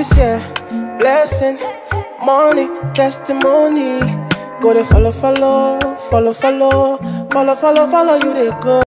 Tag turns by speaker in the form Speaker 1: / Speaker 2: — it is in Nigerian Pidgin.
Speaker 1: peace, yeah. Blessing, money, testimony. Go to follow, follow, follow, follow, follow, follow, follow you they go.